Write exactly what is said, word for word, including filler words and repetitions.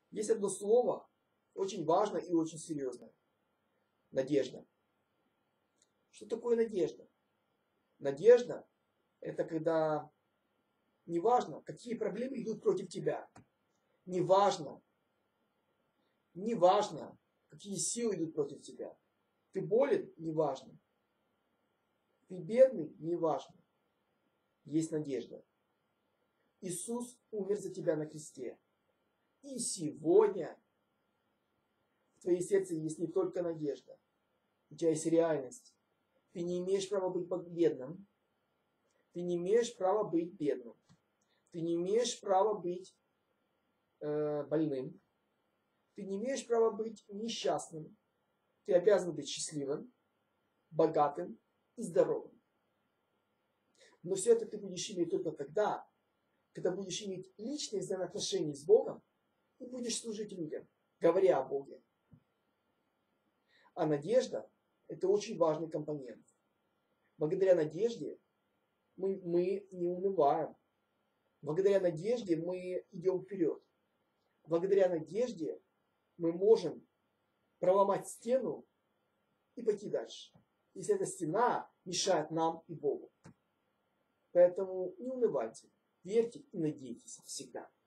Есть одно слово, очень важное и очень серьезное. Надежда. Что такое надежда? Надежда – это когда неважно, какие проблемы идут против тебя. Неважно, неважно, какие силы идут против тебя. Ты болен – неважно. Ты бедный – неважно. Есть надежда. Иисус умер за тебя на кресте. И сегодня в твоей сердце есть не только надежда. У тебя есть реальность. Ты не имеешь права быть бедным. Ты не имеешь права быть бедным. Ты не имеешь права быть э, больным. Ты не имеешь права быть несчастным. Ты обязан быть счастливым, богатым и здоровым. Но все это ты будешь иметь только тогда, когда будешь иметь личные взаимоотношения с Богом и будешь служить людям, говоря о Боге. А надежда – это очень важный компонент. Благодаря надежде мы, мы не унываем. Благодаря надежде мы идем вперед. Благодаря надежде мы можем проломать стену и пойти дальше, если эта стена мешает нам и Богу. Поэтому не унывайте, верьте и надейтесь всегда.